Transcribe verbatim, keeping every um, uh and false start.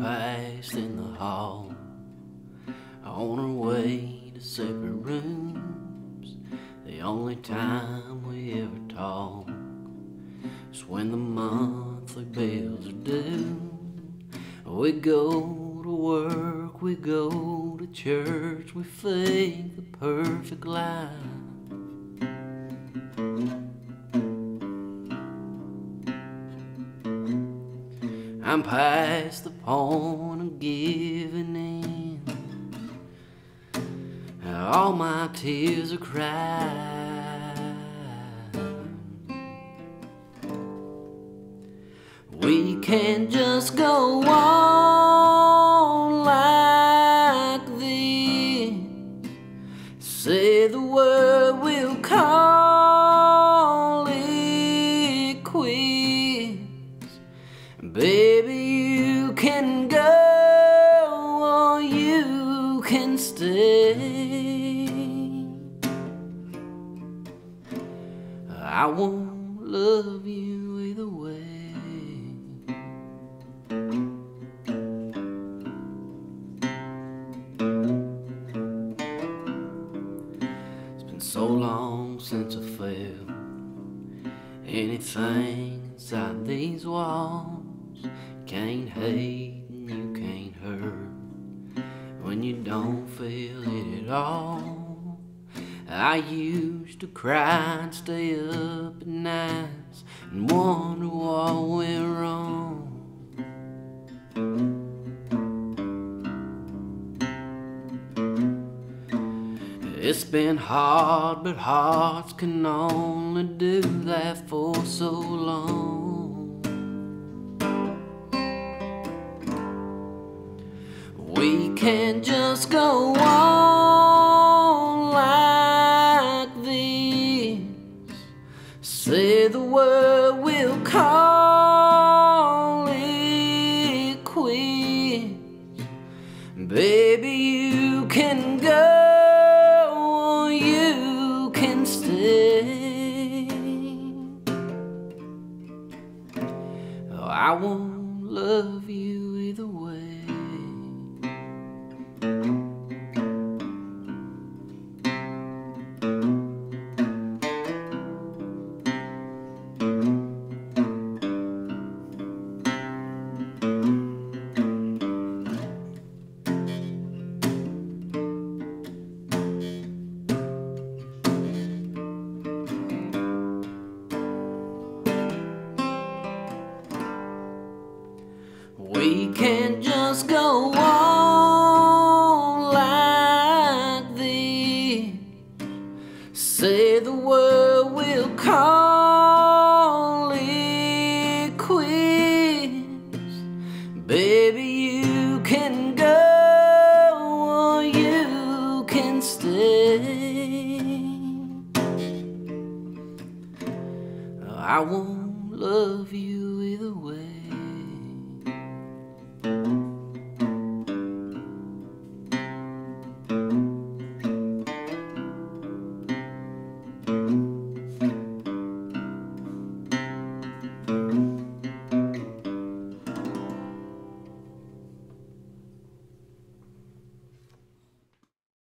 passed in the hall on our way to separate rooms. The only time we ever talk is when the monthly bills are due. We go to work, we go to church, we fake the perfect life. I'm past the point of giving in. All my tears are crying. We can't just go on like this. Say the word, we'll call it quits. Baby, you can go or you can stay. I won't love you either way. It's been so long since I felt anything inside these walls. Can't hate and you can't hurt when you don't feel it at all. I used to cry and stay up at nights and wonder what went wrong. It's been hard, but hearts can only do that for so long. We can't just go on like this. Say the word, we'll call it quits. Baby, you can go or you can stay. Oh, I won't love you either way. We can't just go on like this. Say the word, we'll call it quits. Baby, you can go or you can stay. I won't love you either way.